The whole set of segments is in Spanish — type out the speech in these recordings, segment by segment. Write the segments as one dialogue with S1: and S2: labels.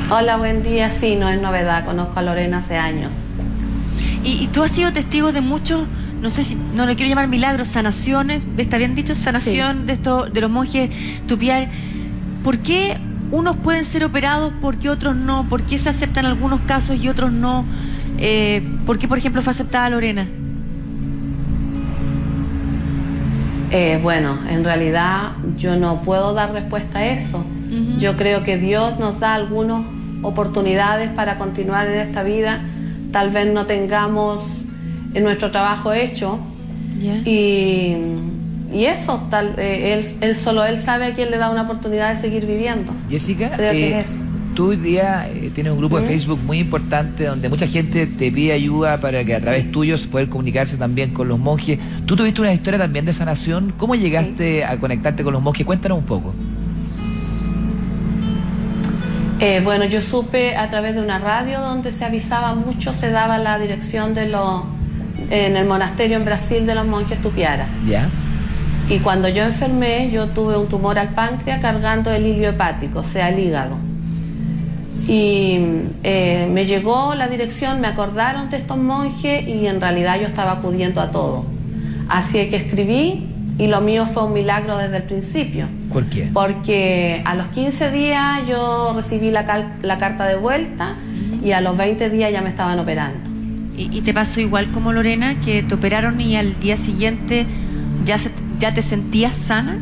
S1: Hola, buen día. Sí, no es novedad, conozco a Lorena hace años.
S2: Y tú has sido testigo de muchos, no sé si, no le quiero llamar milagros, sanaciones, ¿está bien dicho? Sanación
S1: Sí.
S2: de los monjes Tupiar. ¿Por qué unos pueden ser operados, por qué otros no? ¿Por qué se aceptan algunos casos y otros no? ¿Por qué, por ejemplo, fue aceptada Lorena?
S1: Bueno, en realidad yo no puedo dar respuesta a eso. Yo creo que Dios nos da algunas oportunidades para continuar en esta vida. Tal vez no tengamos nuestro trabajo hecho. Y eso, solo él sabe a quién le da una oportunidad de seguir viviendo.
S3: Jessica,
S1: creo que es eso.
S3: Tú hoy día tienes un grupo de Facebook muy importante donde mucha gente te pide ayuda para que a través tuyo se pueda comunicarse también con los monjes. Tú tuviste una historia también de sanación. ¿Cómo llegaste a conectarte con los monjes? Cuéntanos un poco.
S1: Bueno, yo supe a través de una radio donde se avisaba mucho, se daba la dirección en el monasterio en Brasil de los monjes Tupiara.
S3: ¿Ya?
S1: Y cuando yo enfermé, yo tuve un tumor al páncreas cargando el hilio hepático, o sea, el hígado. Y me llegó la dirección, me acordaron de estos monjes y en realidad yo estaba acudiendo a todo. Así que escribí y lo mío fue un milagro desde el principio.
S3: ¿Por qué?
S1: Porque a los 15 días yo recibí la carta de vuelta y a los 20 días ya me estaban operando.
S2: ¿Y te pasó igual como Lorena, que te operaron y al día siguiente ya te sentías sana?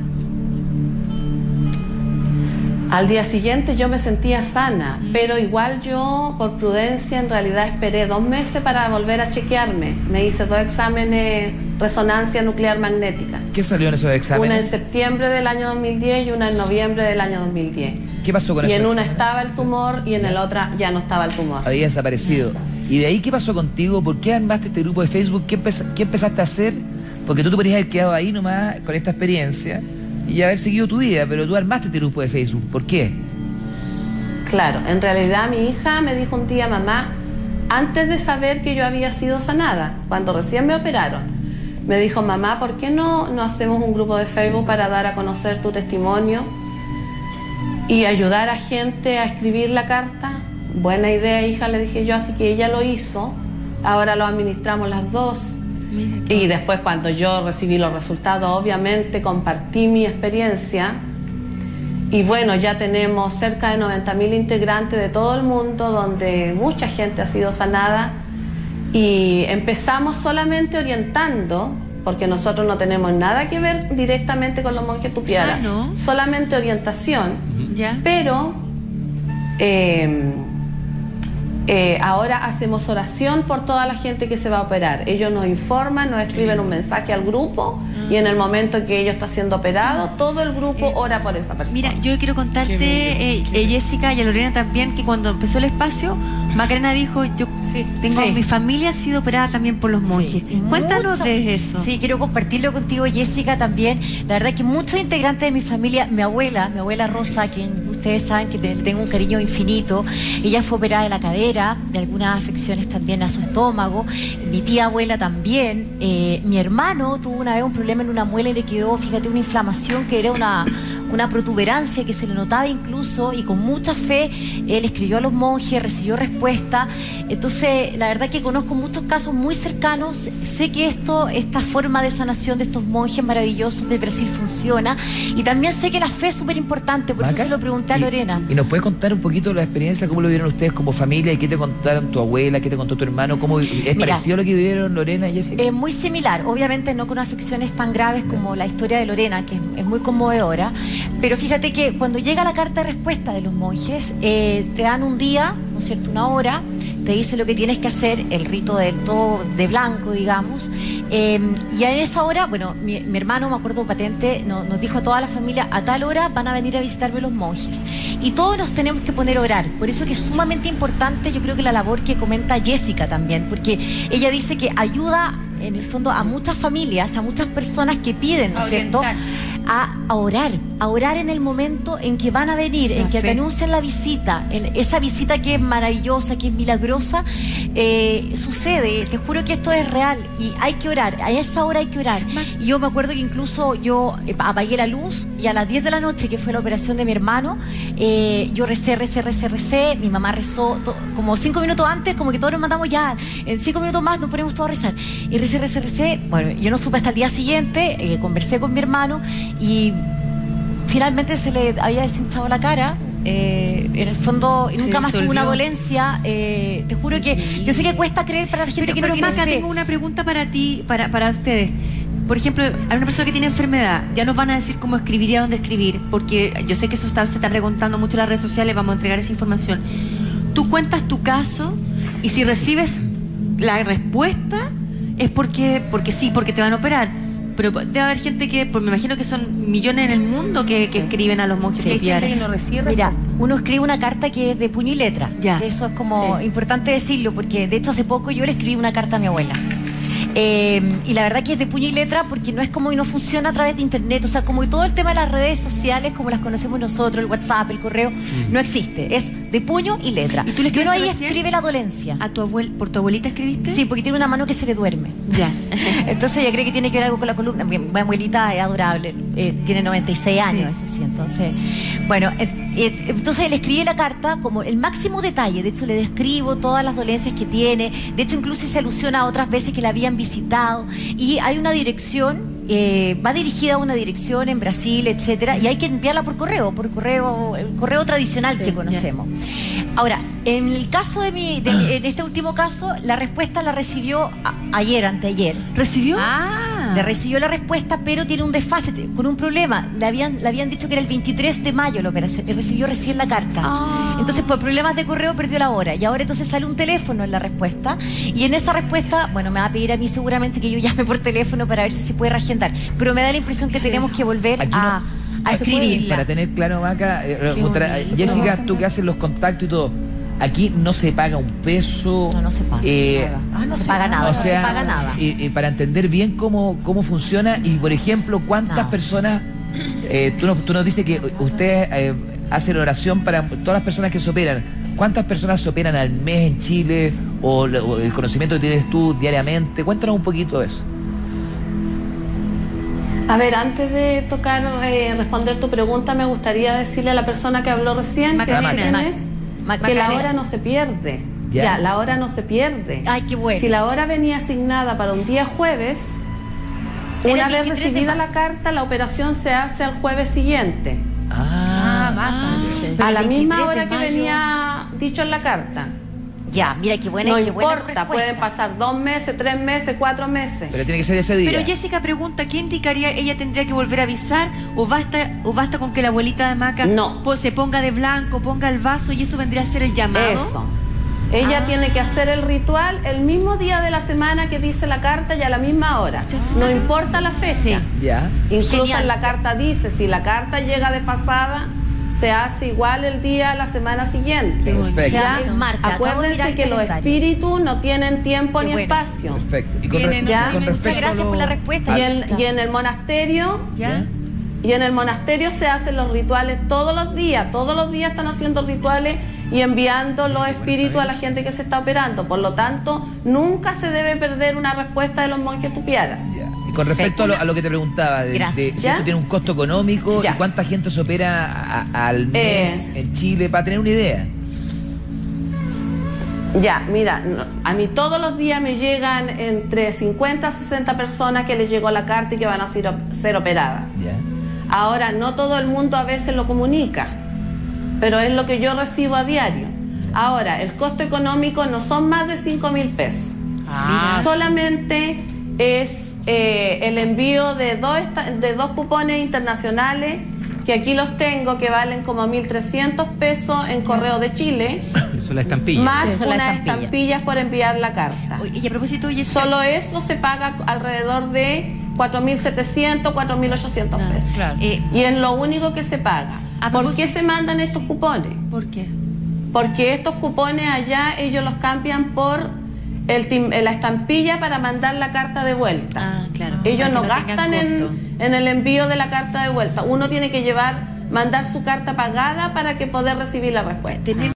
S1: Al día siguiente yo me sentía sana, pero igual yo, por prudencia, en realidad esperé 2 meses para volver a chequearme. Me hice 2 exámenes, resonancia nuclear magnética.
S3: ¿Qué salió en esos exámenes?
S1: Una en septiembre del año 2010 y una en noviembre del año 2010.
S3: ¿Qué pasó con esos
S1: exámenes? Y en una
S3: exámenes?
S1: estaba el tumor y en el otra ya no estaba el tumor.
S3: Había desaparecido. ¿Y de ahí qué pasó contigo? ¿Por qué armaste este grupo de Facebook? ¿Qué empezaste a hacer? Porque tú te podrías haber quedado ahí nomás con esta experiencia y haber seguido tu vida, pero tú armaste este grupo de Facebook. ¿Por qué?
S1: Claro, en realidad mi hija me dijo un día, mamá, antes de saber que yo había sido sanada, cuando recién me operaron, me dijo, mamá, ¿por qué no hacemos un grupo de Facebook para dar a conocer tu testimonio y ayudar a gente a escribir la carta? Buena idea, hija, le dije yo, así que ella lo hizo, ahora lo administramos las dos. Y después cuando yo recibí los resultados, obviamente compartí mi experiencia y bueno, ya tenemos cerca de 90.000 integrantes de todo el mundo donde mucha gente ha sido sanada y empezamos solamente orientando, porque nosotros no tenemos nada que ver directamente con los monjes Tupiara,
S2: ¿no?
S1: Solamente orientación, pero ahora hacemos oración por toda la gente que se va a operar. Ellos nos informan, nos escriben un mensaje al grupo y en el momento que ellos está siendo operado, todo el grupo ora por esa persona.
S2: Mira, yo quiero contarte, Jessica y a Lorena también, que cuando empezó el espacio, Macarena dijo, mi familia ha sido operada también por los monjes. Cuéntanos de eso.
S4: Sí, quiero compartirlo contigo, Jessica, también. La verdad es que muchos integrantes de mi familia, mi abuela Rosa, quien ustedes saben que tengo un cariño infinito, ella fue operada de la cadera, de algunas afecciones también a su estómago, mi tía abuela también, mi hermano tuvo una vez un problema en una muela y le quedó, fíjate, una inflamación que era una protuberancia que se le notaba incluso, y con mucha fe él escribió a los monjes, recibió respuesta. Entonces la verdad que conozco muchos casos muy cercanos, sé que esta forma de sanación de estos monjes maravillosos de Brasil funciona, y también sé que la fe es súper importante, por eso se lo pregunté a Lorena.
S3: ¿Y nos puedes contar un poquito la experiencia, cómo lo vieron ustedes como familia, y qué te contaron tu abuela, qué te contó tu hermano? ¿Cómo es parecido a lo que vivieron Lorena y Jessica?
S4: Muy similar, obviamente no con afecciones tan graves como la historia de Lorena, que es muy conmovedora, pero fíjate que cuando llega la carta de respuesta de los monjes, te dan un día, ¿no es cierto?, una hora, te dice lo que tienes que hacer, el rito de todo de blanco, digamos, y en esa hora, bueno, mi hermano, me acuerdo patente, nos dijo a toda la familia, a tal hora van a venir a visitarme los monjes, y todos nos tenemos que poner a orar. Por eso que es sumamente importante, yo creo que la labor que comenta Jessica también, porque ella dice que ayuda en el fondo a muchas familias, a muchas personas que piden, ¿no es cierto?, a orar en el momento en que van a venir, en que te anuncian la visita, en esa visita que es maravillosa, que es milagrosa, sucede. Te juro que esto es real y hay que orar, a esa hora hay que orar. Y yo me acuerdo que incluso yo apagué la luz y a las 10 de la noche, que fue la operación de mi hermano, yo recé, mi mamá rezó como 5 minutos antes, como que todos nos mandamos ya, en 5 minutos más nos ponemos todos a rezar. Y recé. Bueno, yo no supe hasta el día siguiente, conversé con mi hermano y finalmente se le había deshinchado la cara. En el fondo nunca más tuvo una dolencia. Te juro que yo sé que cuesta creer para la gente que no tiene
S2: Maca,
S4: fe.
S2: tengo una pregunta para ti, para ustedes. Por ejemplo, hay una persona que tiene enfermedad, ya nos van a decir cómo escribir y a dónde escribir, porque yo sé que eso se está preguntando mucho en las redes sociales, vamos a entregar esa información. Tú cuentas tu caso y si recibes la respuesta es porque sí, porque te van a operar. Pero debe haber gente que, pues me imagino que son millones en el mundo que escriben a los monjes tupiares.
S4: Mira, uno escribe una carta que es de puño y letra.
S2: Ya.
S4: Que eso es como importante decirlo, porque de hecho hace poco yo le escribí una carta a mi abuela. Y la verdad que es de puño y letra porque no es como y no funciona a través de internet, o sea, como que todo el tema de las redes sociales como las conocemos nosotros, el WhatsApp, el correo, no existe, es de puño y letra.
S2: ¿Y tú le
S4: uno ahí
S2: recién?
S4: escribe la dolencia.
S2: ¿A tu ¿Por tu abuelita escribiste?
S4: Sí, porque tiene una mano que se le duerme.
S2: Ya.
S4: Entonces ella cree que tiene que ver algo con la columna. Mi abuelita es adorable, tiene 96 años, eso sí. Entonces, bueno, entonces le escribí la carta como el máximo detalle. De hecho, le describo todas las dolencias que tiene. De hecho, incluso se alusiona a otras veces que la habían visitado. Y hay una dirección. Va dirigida a una dirección en Brasil, etcétera, y hay que enviarla por correo, el correo tradicional que conocemos. Ahora, en el caso en este último caso, la respuesta la recibió anteayer.
S2: ¿Recibió?
S4: Le recibió la respuesta, pero tiene un desfase, con un problema. Le habían dicho que era el 23 de mayo la operación y recibió recién la carta. Entonces, por problemas de correo perdió la hora. Y ahora entonces sale un teléfono en la respuesta. Y en esa respuesta, bueno, me va a pedir a mí seguramente que yo llame por teléfono para ver si se puede reagendar. Pero me da la impresión que tenemos que volver a escribir.
S3: Para tener claro, Maca, Jessica, tú que haces los contactos y todo, aquí no se paga un peso.
S4: No se paga nada. No se paga nada.
S3: O sea,
S4: no se paga nada.
S3: Para entender bien cómo funciona y, por ejemplo, cuántas personas, tú nos dices que usted hace la oración para todas las personas que se operan. ¿Cuántas personas se operan al mes en Chile? O el conocimiento que tienes tú diariamente. Cuéntanos un poquito de eso.
S1: A ver, antes de responder tu pregunta, me gustaría decirle a la persona que habló recién, que la hora no se pierde. Ya, la hora no se pierde.
S4: Ay, qué bueno.
S1: Si la hora venía asignada para un día jueves, una vez recibida la carta, la operación se hace al jueves siguiente. A la misma hora que venía dicho en la carta.
S4: Ya, mira qué buena.
S1: No
S4: qué buena
S1: importa,
S4: respuesta.
S1: pueden pasar 2 meses, 3 meses, 4 meses.
S3: Pero tiene que ser ese día.
S2: Pero Jessica pregunta, ¿qué indicaría? ¿Ella tendría que volver a avisar? ¿O basta con que la abuelita de Maca se ponga de blanco, ponga el vaso y eso vendría a ser el llamado?
S1: Eso. Ella tiene que hacer el ritual el mismo día de la semana que dice la carta y a la misma hora. No importa la fecha.
S3: Ya.
S1: Incluso
S4: Genial.
S1: en la carta dice, si la carta llega desfasada, se hace igual el día la semana siguiente.
S3: Perfecto.
S1: ¿Ya?
S4: El martes. Acabo de mirar
S1: Acuérdense
S4: el
S1: que los
S4: calendario.
S1: espíritus no tienen tiempo
S4: Qué
S1: ni
S4: bueno.
S1: espacio.
S3: Perfecto. Y
S4: Muchas gracias por la respuesta.
S1: Y en el monasterio, y en el monasterio se hacen los rituales todos los días están haciendo rituales y enviando los espíritus a la gente que se está operando. Por lo tanto, nunca se debe perder una respuesta de los monjes tupiaras.
S3: Y con respecto a lo que te preguntaba, de si esto tiene un costo económico y cuánta gente se opera al mes en Chile, para tener una idea.
S1: Ya, mira, a mí todos los días me llegan entre 50 a 60 personas que les llegó la carta y que van a ser operadas.
S3: Ya.
S1: Ahora, no todo el mundo a veces lo comunica, pero es lo que yo recibo a diario. Ahora, el costo económico no son más de 5.000 pesos. Solamente es el envío de dos cupones internacionales, que aquí los tengo, que valen como 1.300 pesos en Correo de Chile.
S5: Eso es la estampilla.
S1: Más unas estampillas por enviar la carta.
S2: Y a propósito, Jessica,
S1: solo eso se paga alrededor de 4.700, 4.800 pesos.
S2: Claro.
S1: Y es lo único que se paga. ¿Por qué se mandan estos cupones?
S2: ¿Por qué?
S1: Porque estos cupones allá ellos los cambian por la estampilla para mandar la carta de vuelta.
S2: Claro.
S1: Ellos no
S2: tengan
S1: gastan
S2: costo.
S1: en el envío de la carta de vuelta. Uno tiene que mandar su carta pagada para que poder recibir la respuesta.